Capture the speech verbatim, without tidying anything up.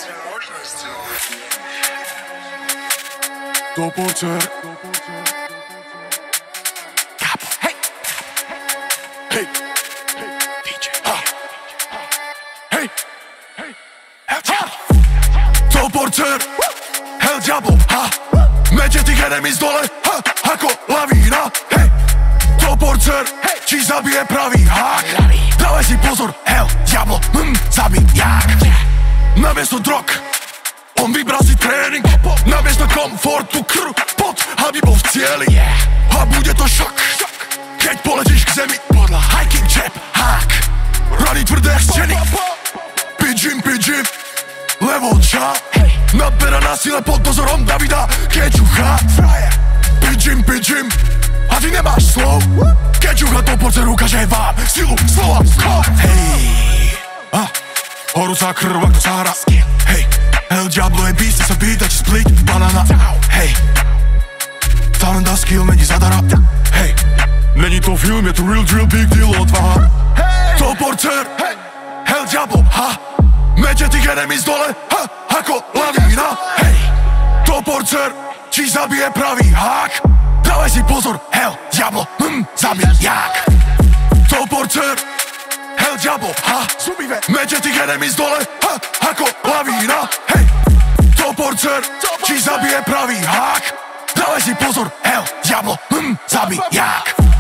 To porcer. Hej. Hej. dý džej. Ha. Hej. Hej. To porcer. Hell Diablo. Ha. Mete tých enemies dole. Ha. Ako lavína. Hej. To porcer. Či zabije pravý hák. Dávaj si pozor. Hell Diablo. Hm. Zabijak. Namiesto drog on vybral si tréning, namiesto komfortu krv, pot, aby bol v cieli. A bude to šok, keď poletíš k zemi. Podľa high kick, jab, hák, rady tvrdé steny. Pidžim, pidžim, level ča, nadbera na sile pod dozorom Davida Keďucha. Pidžim, pidžim, a ty nemáš slov. Keďucha to porcer ukáže vám silu slova. Hej, a horúca krv ako Sahara. Hej, Hell Diablo je beast, sa pýtať split banana. Hej, talent a skill není zadara. Hej, není to film, je to real drill, big deal, odvaha. To porcer, Hell Diablo, ha. Mete tých enemies dole, ha, ako lavína. Hej, to porcer, či zabije pravý hák. Dávaj si pozor, Hell Diablo, hm, zabijak. To porcer, Hell Diablo, ha. Mete tých enemies dole, ha, ako lavína. Hej, to porcer, či zabije pravý hák. Dávaj si pozor, Hell Diablo, hm, zabijak.